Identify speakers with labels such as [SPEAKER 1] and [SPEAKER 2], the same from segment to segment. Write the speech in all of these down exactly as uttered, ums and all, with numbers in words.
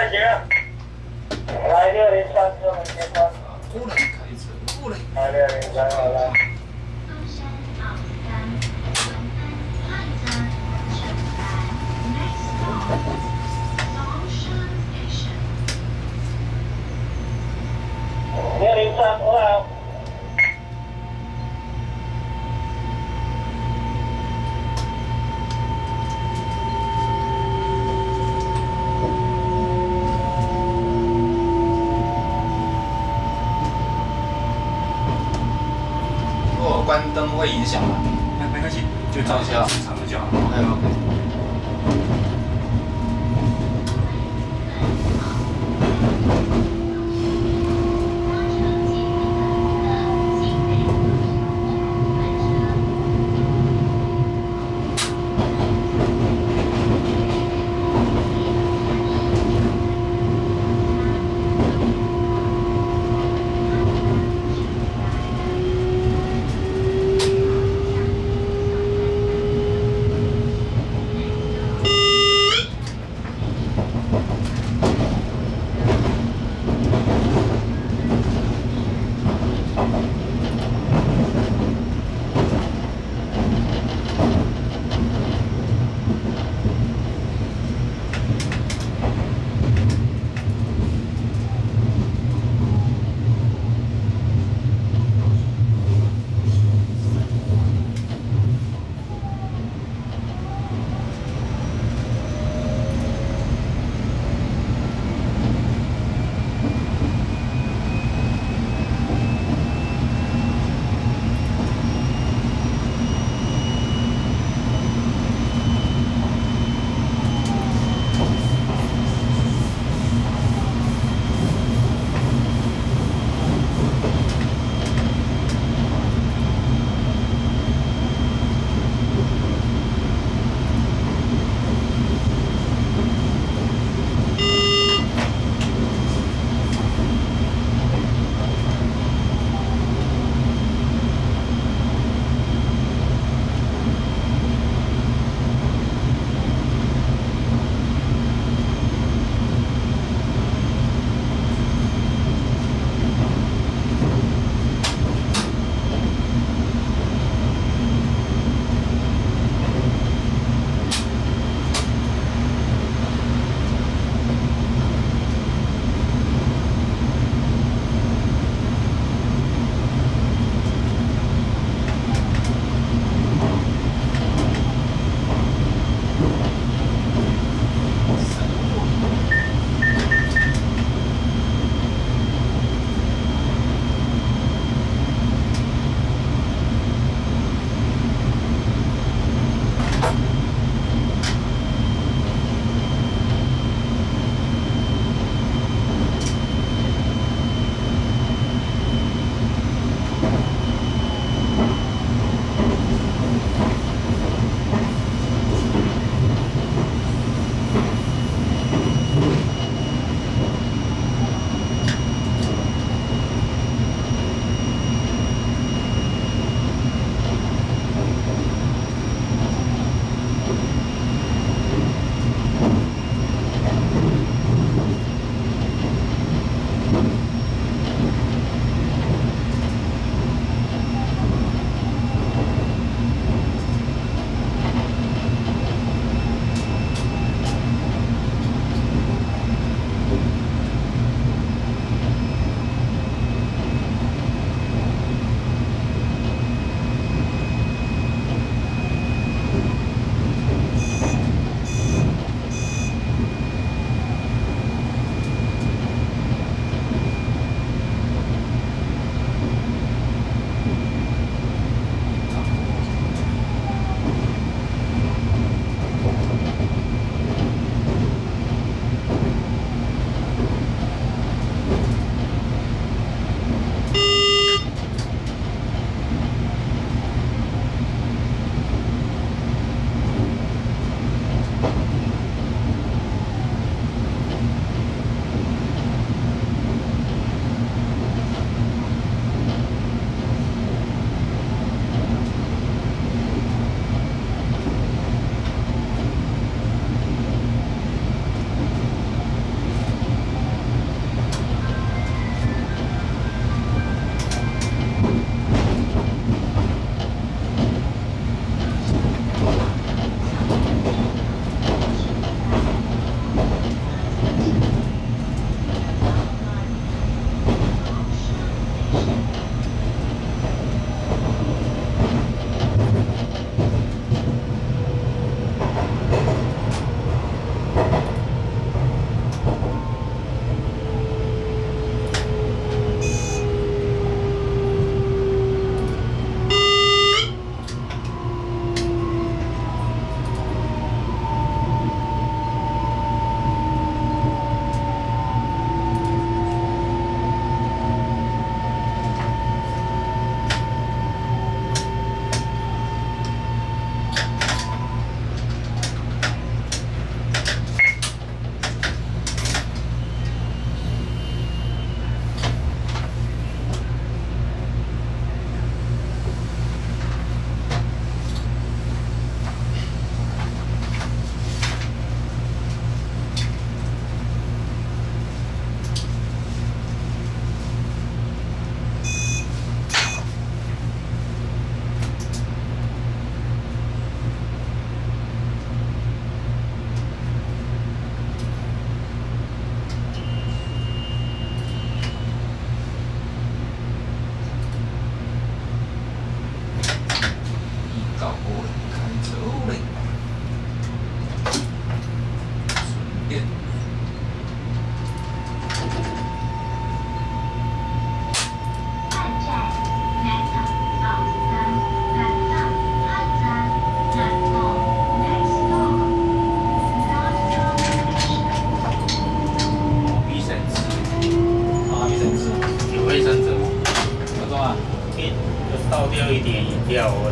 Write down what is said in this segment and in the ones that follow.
[SPEAKER 1] 快行。来六零三，这门前方。
[SPEAKER 2] 过来开车，过来。
[SPEAKER 1] 来六零三，好了。 六零三，我好。
[SPEAKER 3] 如果关灯会影响吗？
[SPEAKER 2] 没没关系，
[SPEAKER 3] 就照一下
[SPEAKER 2] 正常的就好。
[SPEAKER 3] OK OK。
[SPEAKER 1] 六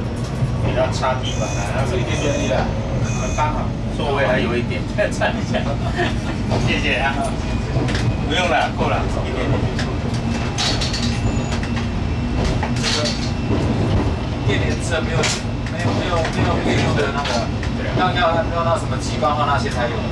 [SPEAKER 4] 比较差地板啊，然后一点点力了，很刚好，座位还有一点，再站一下，谢谢啊，不用了，够了，一点点。
[SPEAKER 3] 电联车没有没有没有没有没有的那个，要要要那什么激光号那些才有。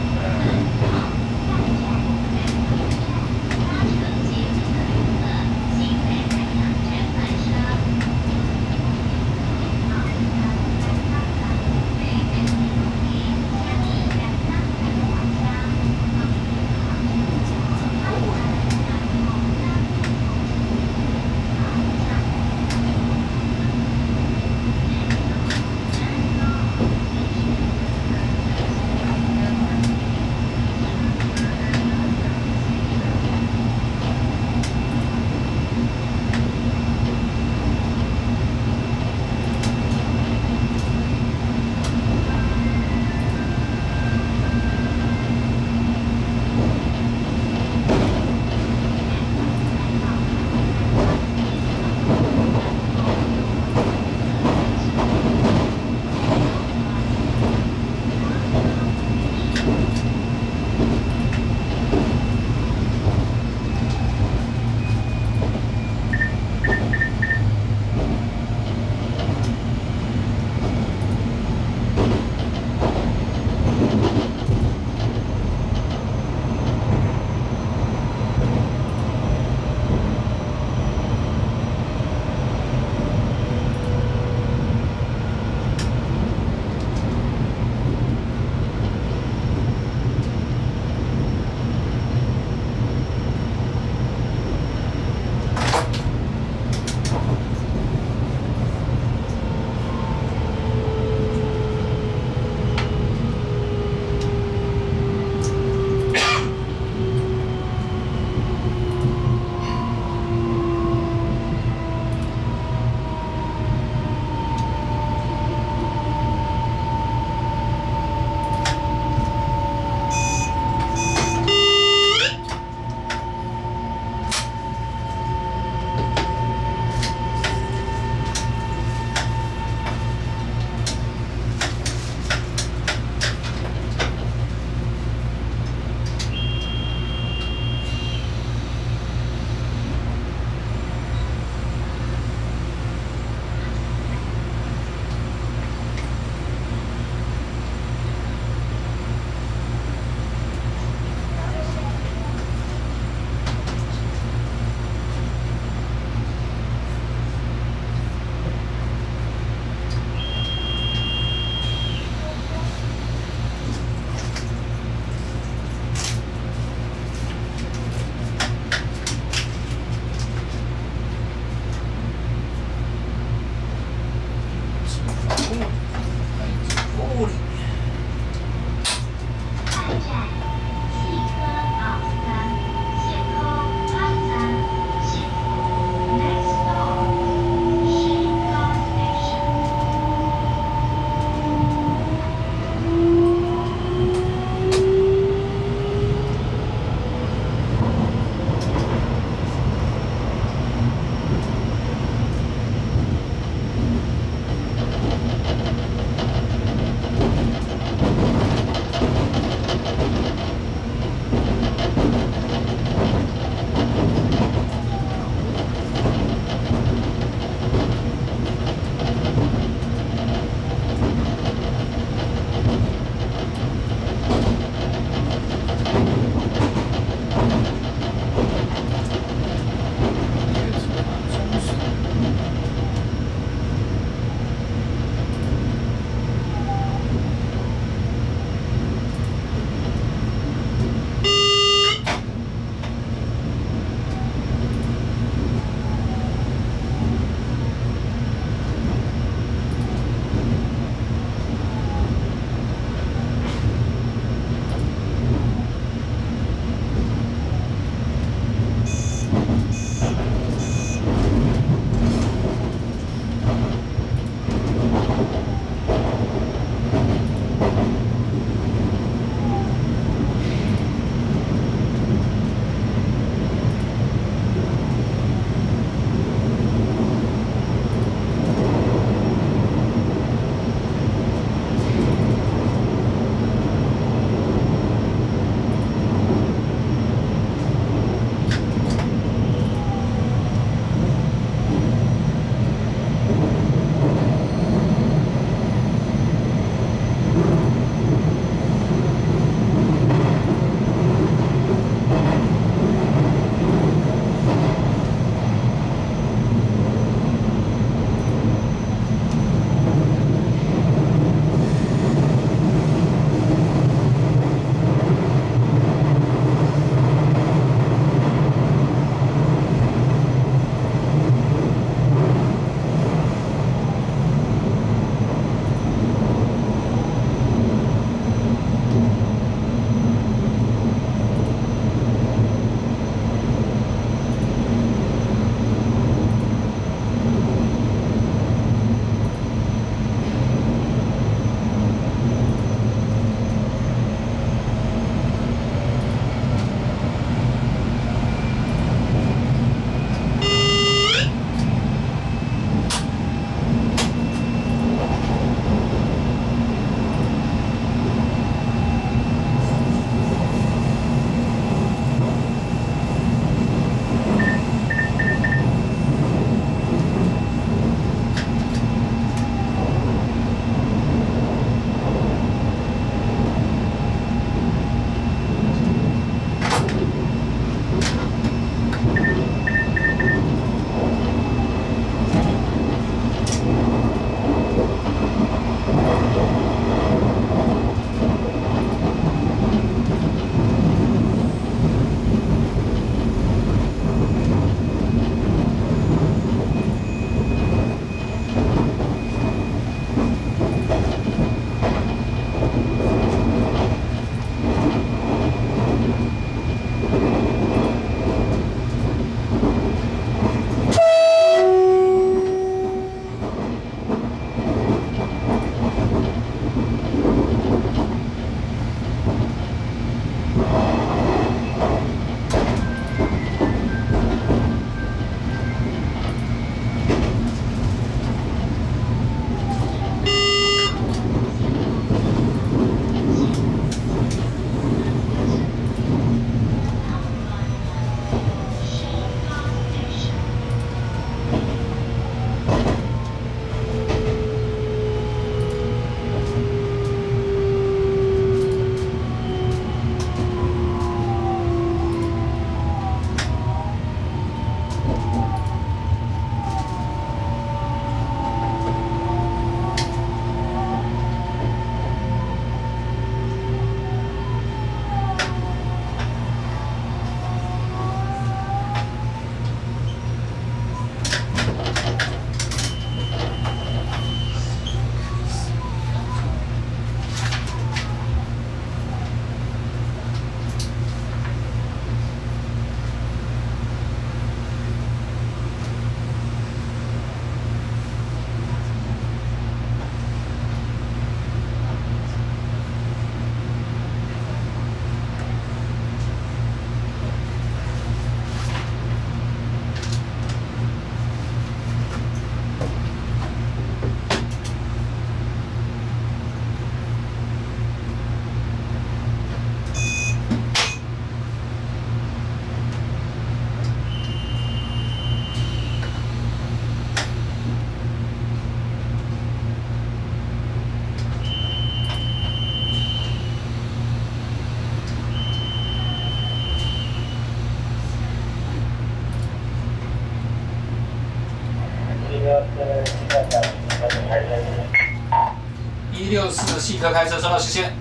[SPEAKER 3] 一六四细科开车收到，谢谢。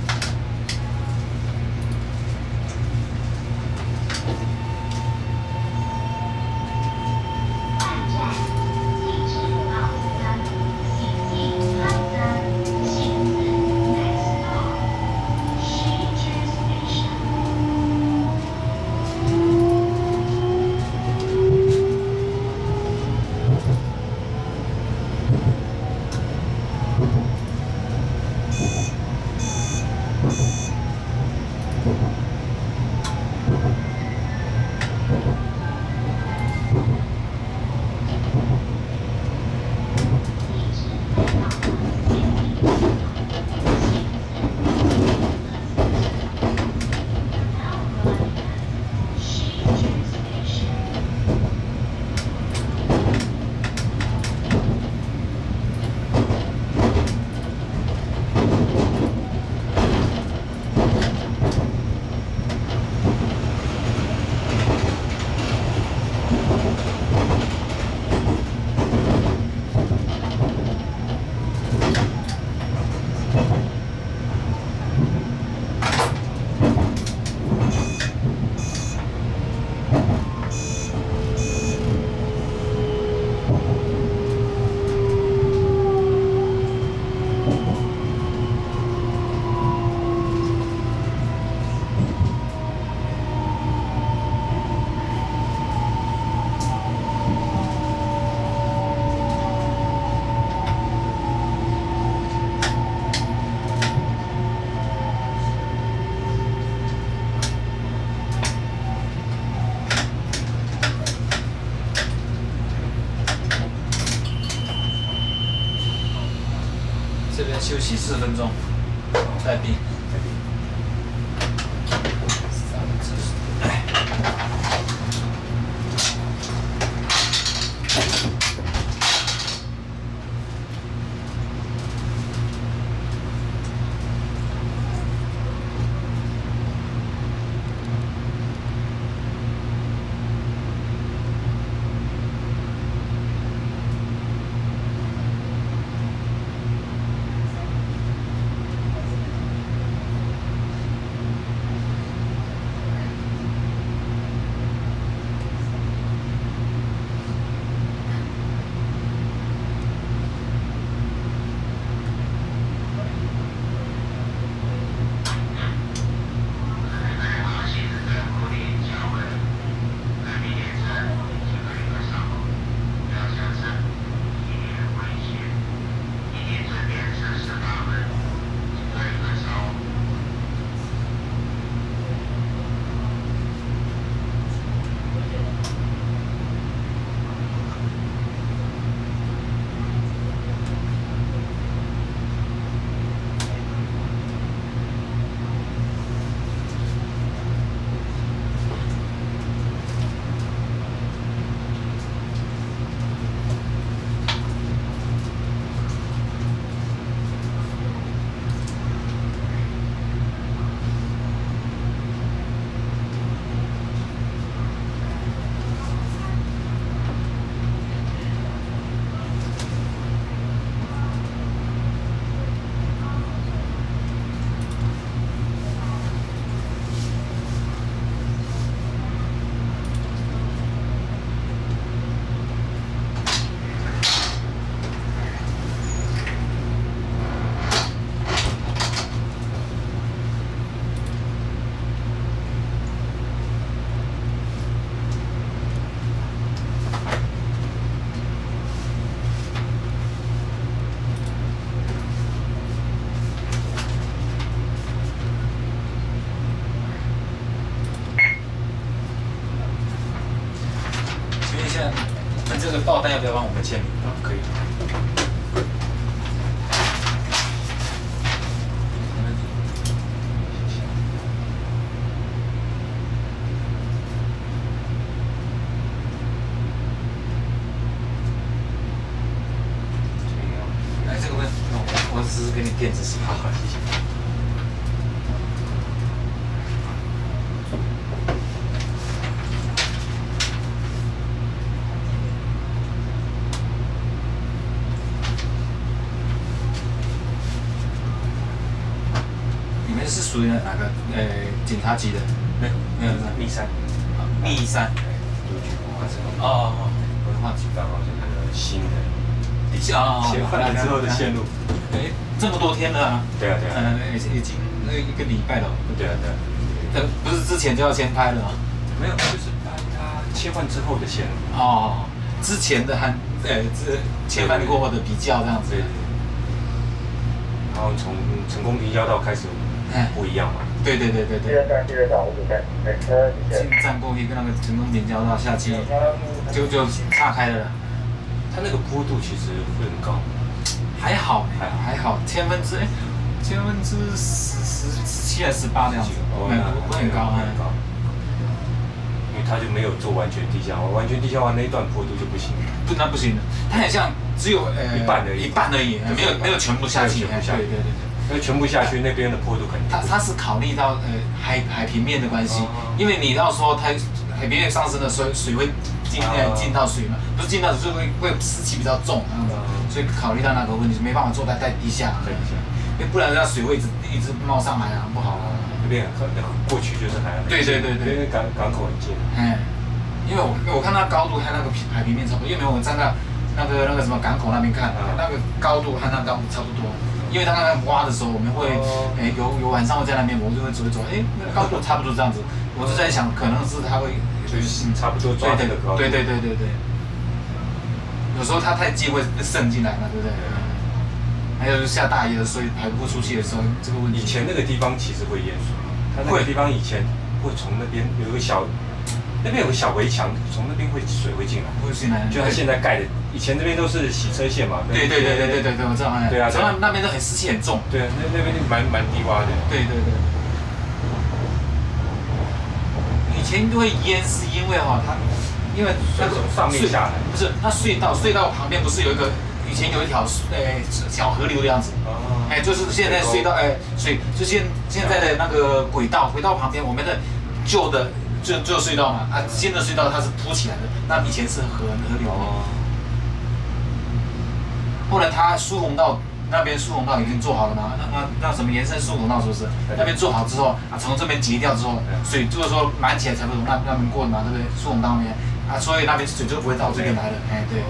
[SPEAKER 3] 这边休息四分钟，待冰。三只这个爆弹要不要帮我们签名？啊，可以。来，这个问，我只是给你电子十八块，谢谢。 是属于哪个？呃，警察局的？
[SPEAKER 4] 没有
[SPEAKER 3] 没有，
[SPEAKER 4] 密山，
[SPEAKER 3] 密山。
[SPEAKER 4] 邮局文化城。
[SPEAKER 3] 哦哦，文化局。
[SPEAKER 4] 刚好就是那个新的，
[SPEAKER 3] 底下啊，
[SPEAKER 4] 切换了之后的线路。
[SPEAKER 3] 哎，这么多天了啊。
[SPEAKER 4] 对啊对啊。
[SPEAKER 3] 嗯，已已经那一个礼拜了。
[SPEAKER 4] 对啊对啊。
[SPEAKER 3] 呃，不是之前就要先拍了吗？
[SPEAKER 4] 没有，就是它它切换之后的线路。
[SPEAKER 3] 哦，之前的和呃这切换过后的比较这样子。
[SPEAKER 4] 对。然后从成功平交道开始不一样嘛。对对对对对。
[SPEAKER 1] 第二站，第二站，五组站，每车
[SPEAKER 3] 进站过去跟那个成功平交道下去，就就岔开了。
[SPEAKER 4] 它那个坡度其实会很高。
[SPEAKER 3] 还好，还还好，千分之哎，千分之十十十七还是十八这样子，不不很高，很高。
[SPEAKER 4] 因为它就没有做完全地下化，完全地下化那一段坡度就不行。
[SPEAKER 3] 不，那不行的，它很像只有呃
[SPEAKER 4] 一半而已，
[SPEAKER 3] 一半而已，没有没有全部下去，对对对对。
[SPEAKER 4] 因为全部下去那边的坡度肯定。
[SPEAKER 3] 它它是考虑到呃海海平面的关系，因为你要说它海平面上升的时候，水会进呃进到水嘛，不是进到水会会湿气比较重这样子，所以考虑到那个问题，没办法做在在地下，因为不然那水会一直一直冒上来啊，不好啊。
[SPEAKER 4] 那边很那个过去就是海岸。对对对对，因为港港口很近。
[SPEAKER 3] 哎，因为我我看它高度和那个海平面差不多，因为我们站在那个那个什么港口那边看，那个高度和那高度差不多。因为他那挖的时候，我们会，诶、欸，有有晚上会在那边，我就会走一走，诶、欸，那个高度差不多这样子，我就在想，可能是他会，
[SPEAKER 4] 就是差不多抓这个高度。
[SPEAKER 3] 对对对对对。有时候它太近会渗进来嘛，对不对？还有就是下大雨的时候排不出去的时候，这个问题。
[SPEAKER 4] 以前那个地方其实会淹水，它那个地方以前会从那边有一个小。那边有个小围墙，从那边会水会进来，
[SPEAKER 3] 会进来。
[SPEAKER 4] 就它现在盖的，以前那边都是洗车线嘛。
[SPEAKER 3] 对对对对对对对，我知道。对啊，那那边都很湿气很重。
[SPEAKER 4] 对啊，那那边就蛮蛮低洼的。
[SPEAKER 3] 对对对。以前会淹是因为哈，它因为那个
[SPEAKER 4] 上面下来，
[SPEAKER 3] 不是那隧道，隧道旁边不是有一个以前有一条诶小河流的样子。哦。哎，就是现在隧道哎水，就现现在的那个轨道，轨道旁边我们的旧的。就就隧道嘛，啊，新的隧道它是铺起来的，那以前是河河流。哦。后来它疏洪道那边疏洪道已经做好了嘛，那那那什么延伸疏洪道是不是？那边做好之后啊，从这边截掉之后，水就是说满起来才会从那那边过嘛，对不对？疏洪道那边啊，所以那边水就不会到这边来了，哎，对。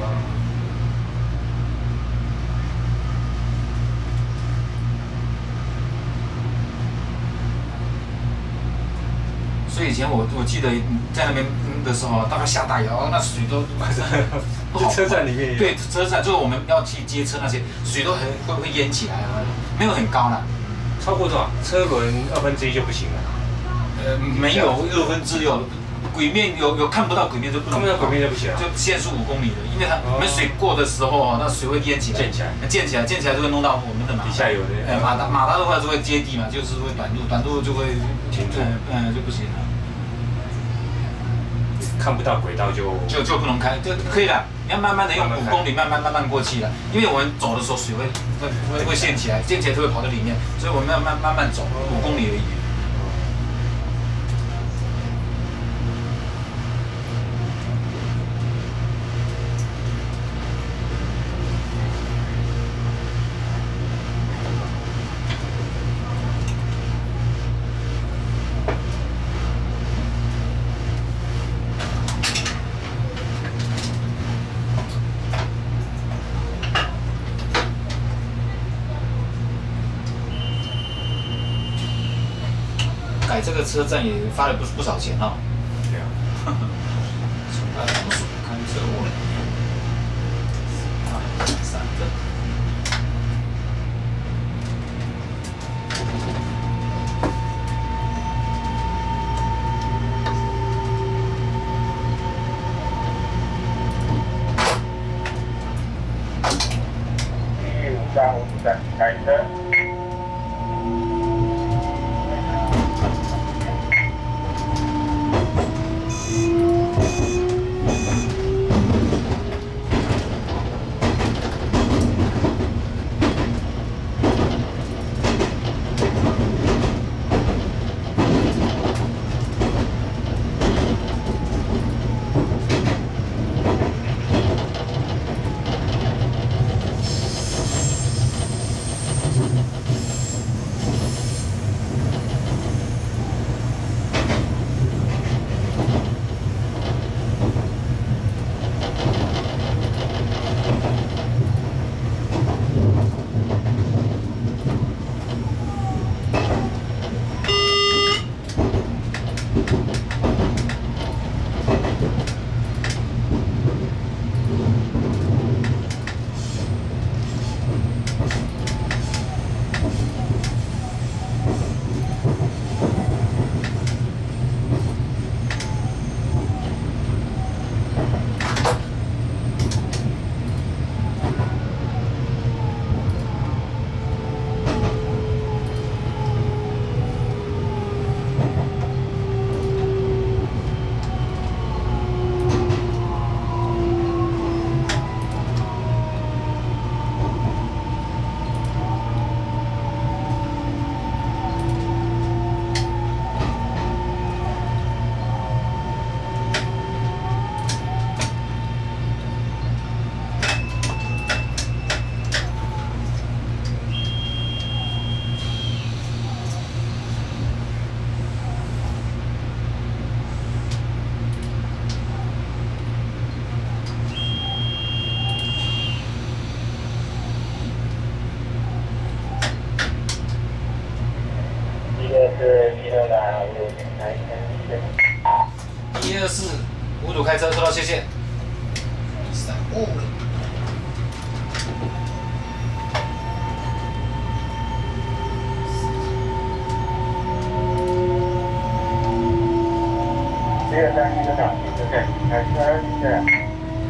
[SPEAKER 3] 所以以前我我记得在那边的时候，大概下大雨哦，那水都
[SPEAKER 4] 就车站里面。
[SPEAKER 3] 对，车站就是我们要去接车那些水都很会会淹起来啊，没有很高啦。
[SPEAKER 4] 超过多少？车轮二分之一就不行了。
[SPEAKER 3] 呃，没有二分之六，轨面有有看不到轨面就不能。
[SPEAKER 4] 看不到轨面就不行。
[SPEAKER 3] 就限速五公里的，因为它我们水过的时候，那水会淹起来。
[SPEAKER 4] 溅起来。
[SPEAKER 3] 溅起来，溅起来就会弄到我们的马达。
[SPEAKER 4] 底下有的。
[SPEAKER 3] 呃，马达马达的话就会接地嘛，就是会短路，短路就会
[SPEAKER 4] 停住，
[SPEAKER 3] 嗯就不行了。
[SPEAKER 4] 看不到轨道就
[SPEAKER 3] 就就不能开，就可以了。你要慢慢的用五公里慢慢慢慢过去了，因为我们走的时候水会会会会溅起来，溅起来就会跑到里面，所以我们要慢慢慢走，五公里而已。改这个车站也花了不不少钱哦。
[SPEAKER 4] 对啊。
[SPEAKER 3] 看车我。啊，三分。
[SPEAKER 1] 第五站，五站，开车。 六来五六来
[SPEAKER 3] 一二四五组开车收到，谢谢。一三五。
[SPEAKER 1] 一二三一个档，谢谢，开车谢谢。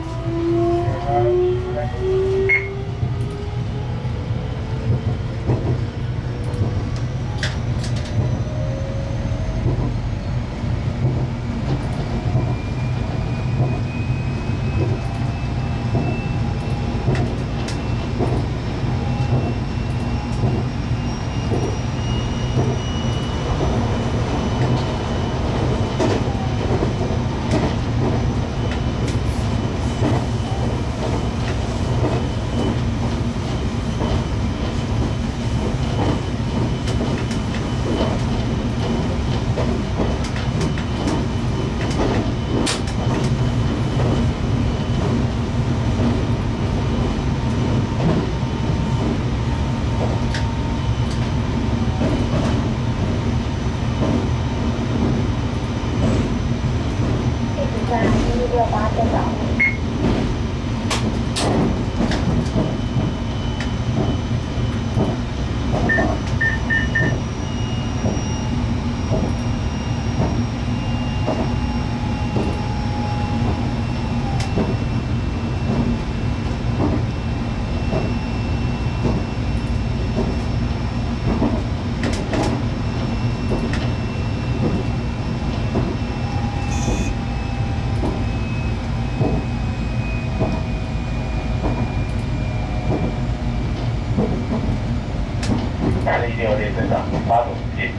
[SPEAKER 1] 六列车长，八组进。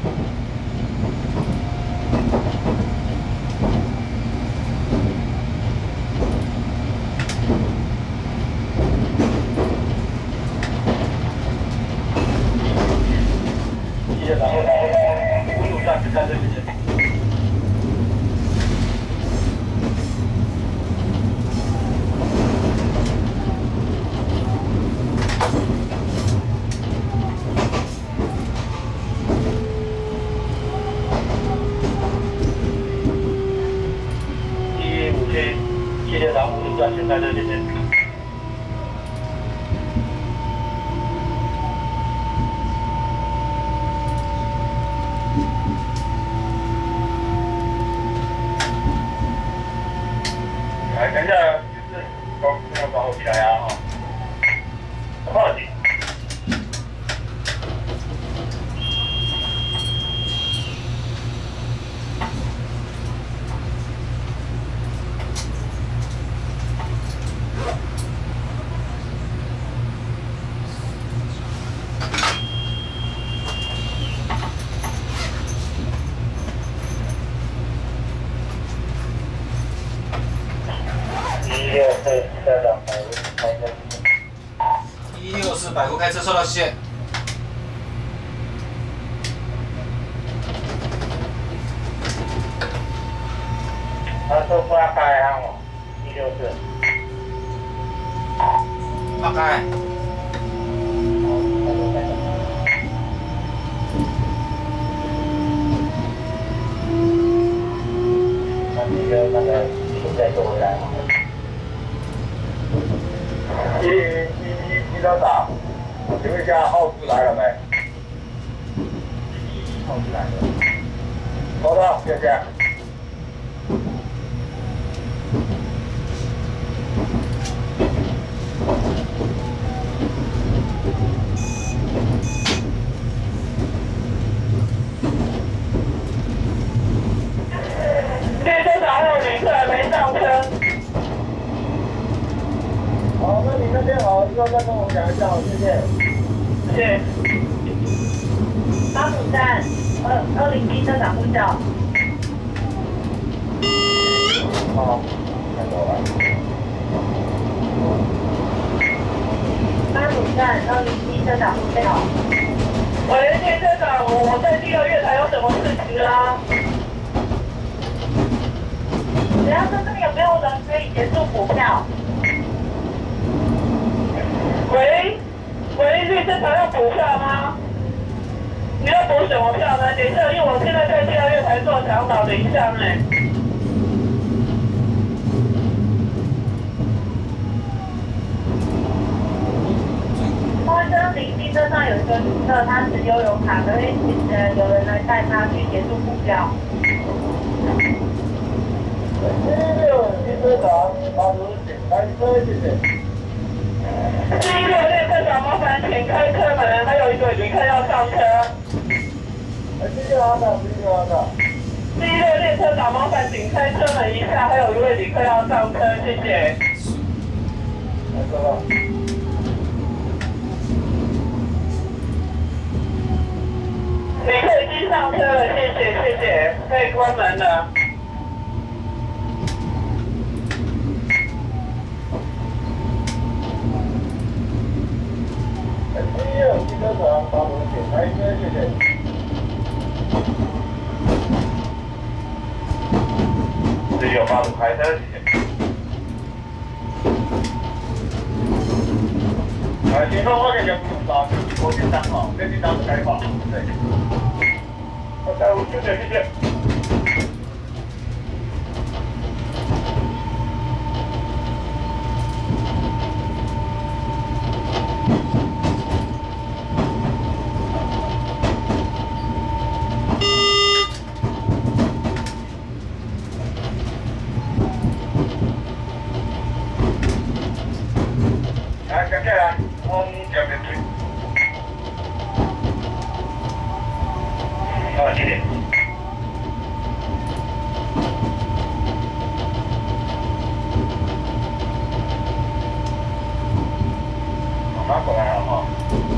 [SPEAKER 1] 一列长，五组上去看这边。谢谢长，五组上去看这边。来，等一下，就是高要保护起来啊！哈，报警。一六四车长，百户开车。
[SPEAKER 3] 一六四百户开车收到，谢谢。
[SPEAKER 1] 他说不要开啊，我一六四。
[SPEAKER 3] 放开。
[SPEAKER 1] 那你就那个现在坐回来嘛。一一一一车长，请问一下号志来了没？号志来了。收到，谢谢。列车长还有旅客还没上车。好，那你那边好，之后再跟我讲一下，谢谢。谢谢。
[SPEAKER 5] 八股站二二零一车长呼叫。
[SPEAKER 1] 好，看到了。
[SPEAKER 5] 八股站二零一车长呼叫。
[SPEAKER 1] 喂，列车长，我在第二月台有什么事情啊？
[SPEAKER 5] 只要这边有没有人可以协助补票？
[SPEAKER 1] 喂，喂，列车长要补票吗？你你要补什么票呢？等一下，因为我现在在第二月台做长岛，等一下呢。花生林地车上有一个旅客，他持悠游卡，可以呃有人来带他去协助补票。第六列车长，马路请开车，谢谢。第六列车长，麻烦请开车门，还有一个旅客要上车。第六号的，第六号的。第六列车长，麻烦请开车门一下，还有一位旅客要上车，谢谢。来车了。旅客已经上车了，谢谢谢谢，可以关门了。第六汽车长，马路请开车，谢谢。第六马路开车，谢谢。呃，请说我的人不用到，我先上好，这边当开放，对。好的，我谢谢谢谢。来，接下来，我们这边对。好，谢谢。我拿过来了哈。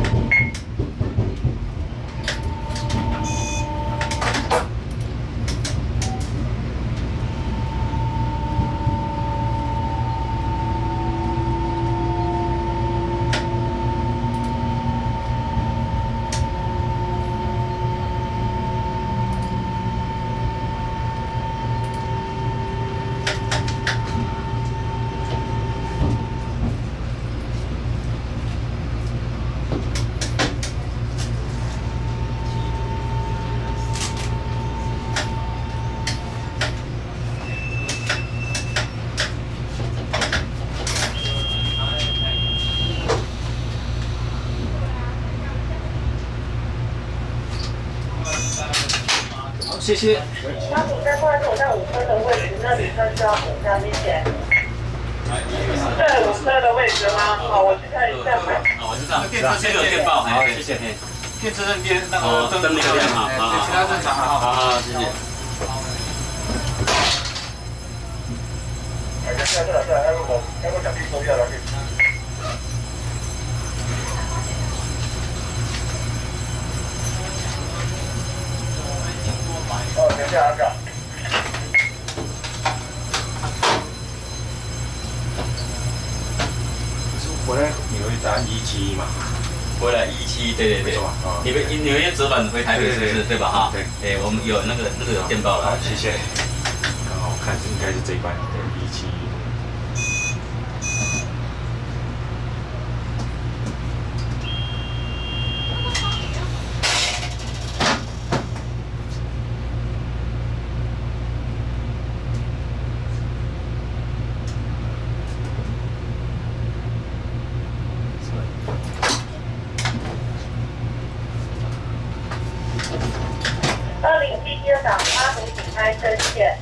[SPEAKER 3] 谢谢。
[SPEAKER 1] 那你在快走到五车的位置，那旅客需要补票，谢谢。在五车的位置吗？好，我去看一下。
[SPEAKER 2] 哦，我知道。电车先有电报，好，谢谢。
[SPEAKER 3] 电车那边那个灯
[SPEAKER 2] 灯那个亮哈，
[SPEAKER 3] 对，其他正常哈。
[SPEAKER 2] 好好，谢谢。
[SPEAKER 1] 哎，下下下，那个我那个奖金收下来。哦，等一下，等一下。
[SPEAKER 4] 回来你会搭一七嘛？
[SPEAKER 2] 回来一期，对对对，你们纽约折返回台北是不是？对吧？哈，对，哎，我们有那个那个有电报了，
[SPEAKER 4] 谢谢。刚好看应该是这一班的一七。
[SPEAKER 1] 二零七机长，八图请开车，谢谢。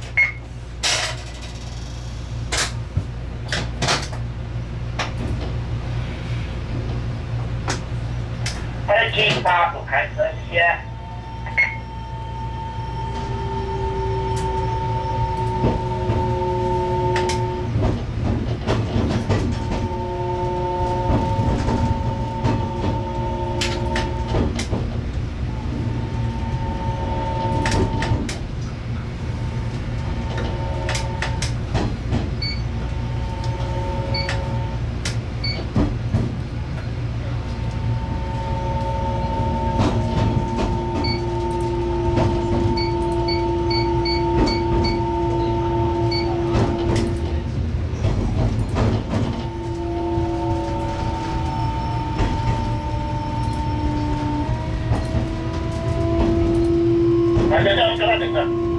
[SPEAKER 1] 二七八图开车，谢谢。 等一下，跟他等着。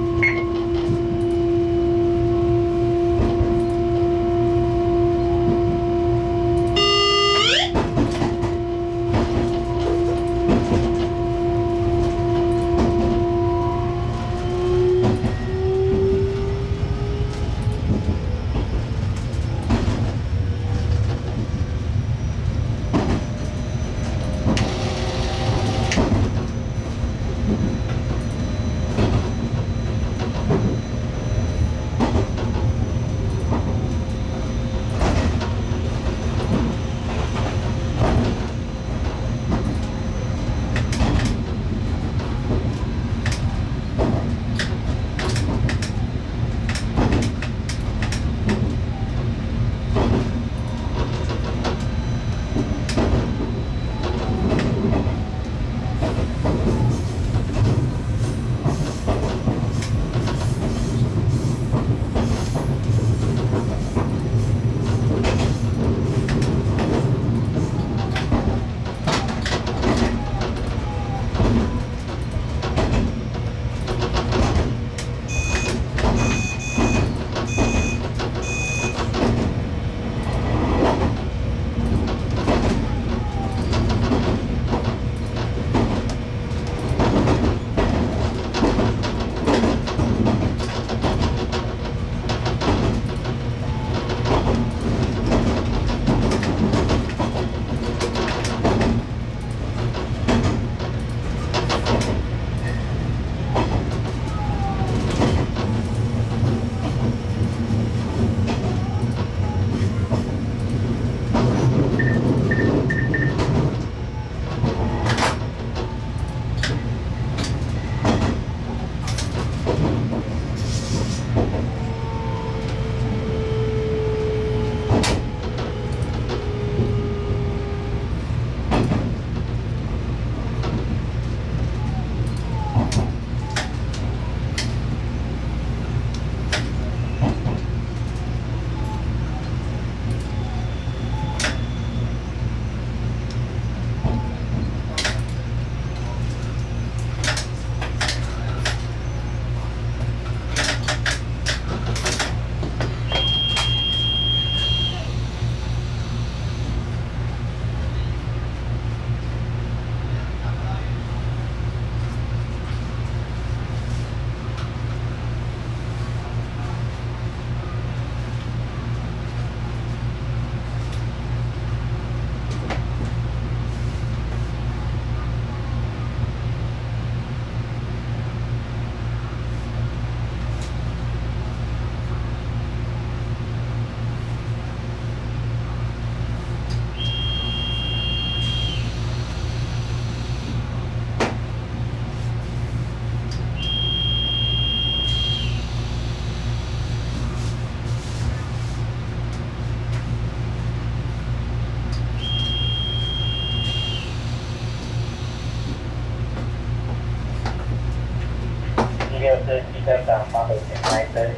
[SPEAKER 6] 六四七站长八北前开灯。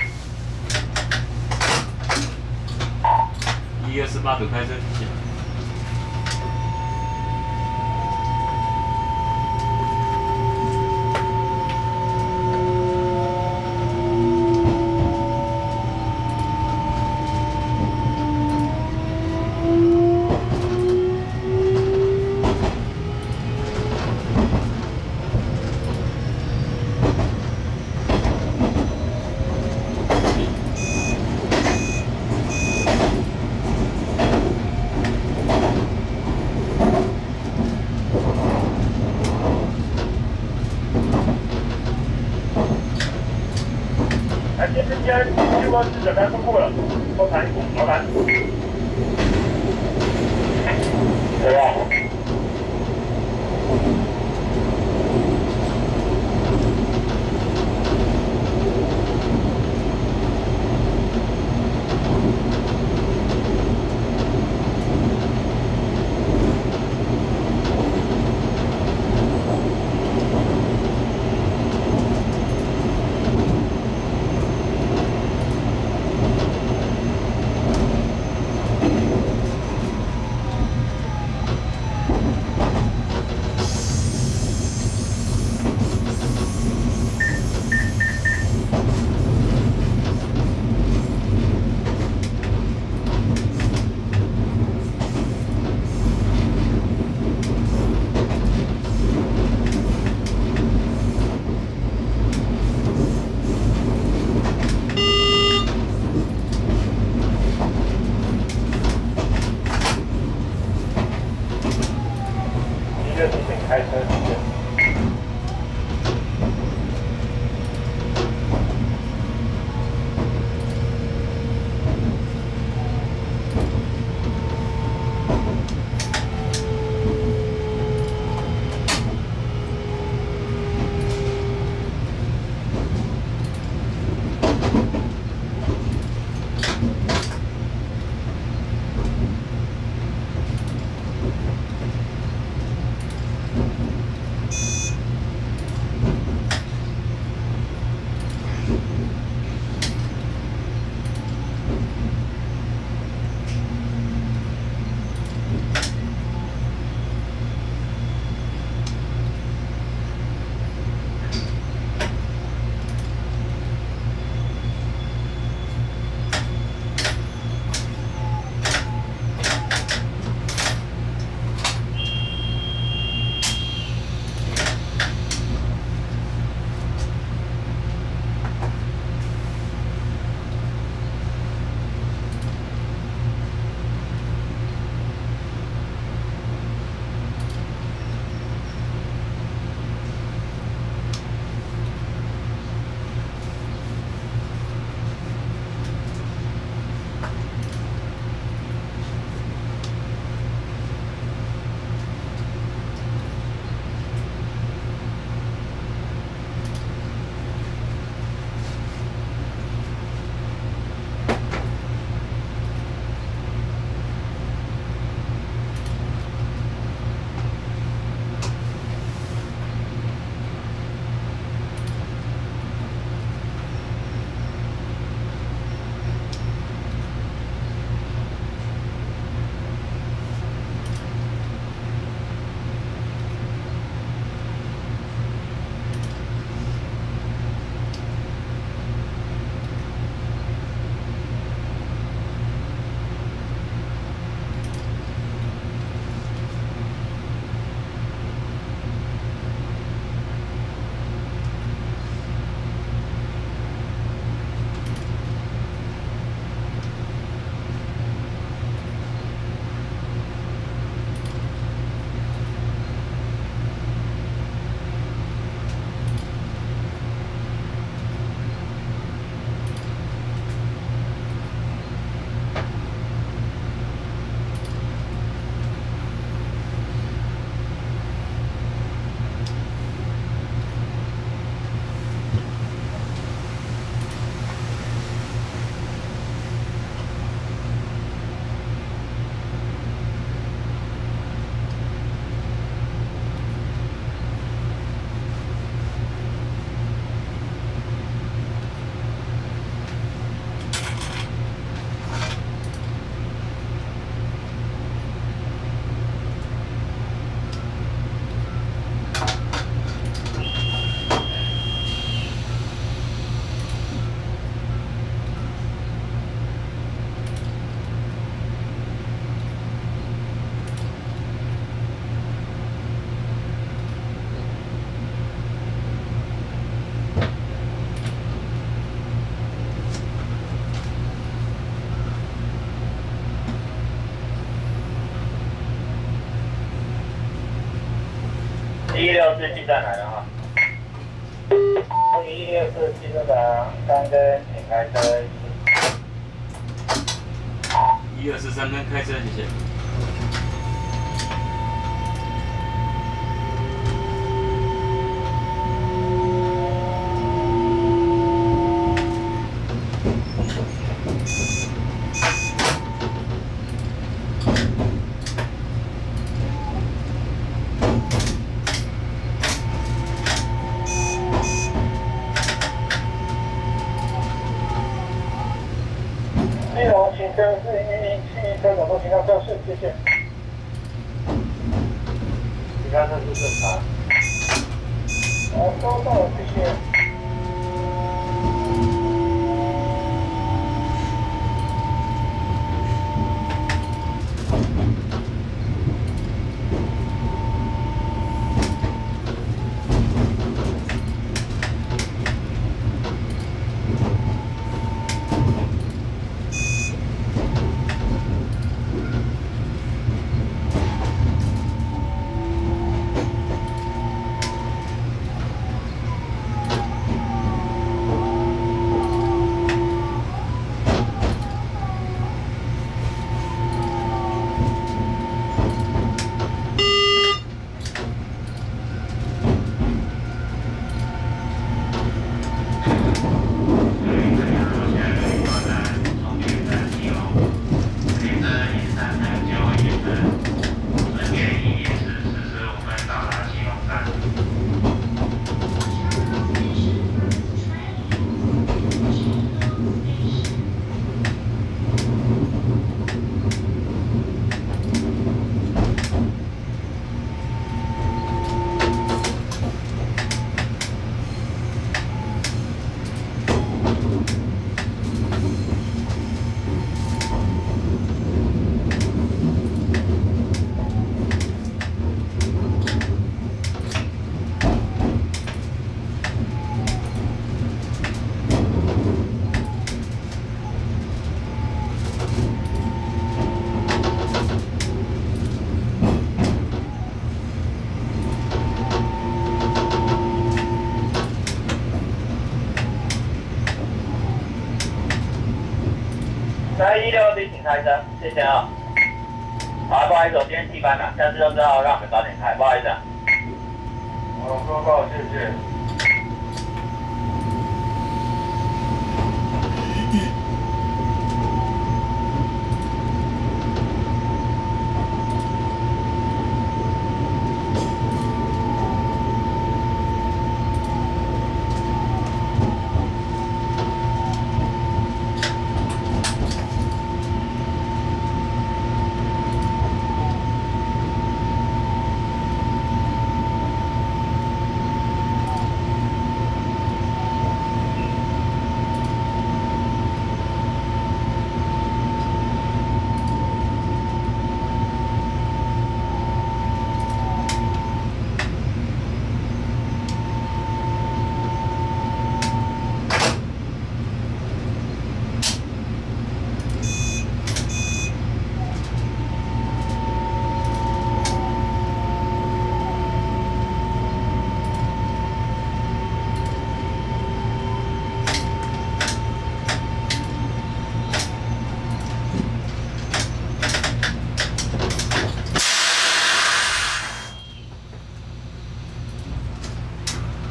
[SPEAKER 2] 一二四八九开车，谢谢。
[SPEAKER 1] 去过记者开通过了，后台老板。对吧？
[SPEAKER 6] 六请开车，谢谢。 一六四进站来了哈。一六四进站长，三根请开车。
[SPEAKER 2] 一二四三根开车，谢谢。
[SPEAKER 6] 内容请车是一零七车长都请到教室，谢谢。其他车是正常。好，收到了，谢谢。
[SPEAKER 1] 二 B 请开车，谢谢啊。好，不好意思，我今天替班了，下次就知道让你们早点开，不好意思啊。
[SPEAKER 6] 好，报告，谢谢。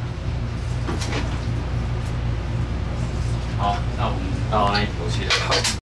[SPEAKER 2] 好，那我们到那一头去了。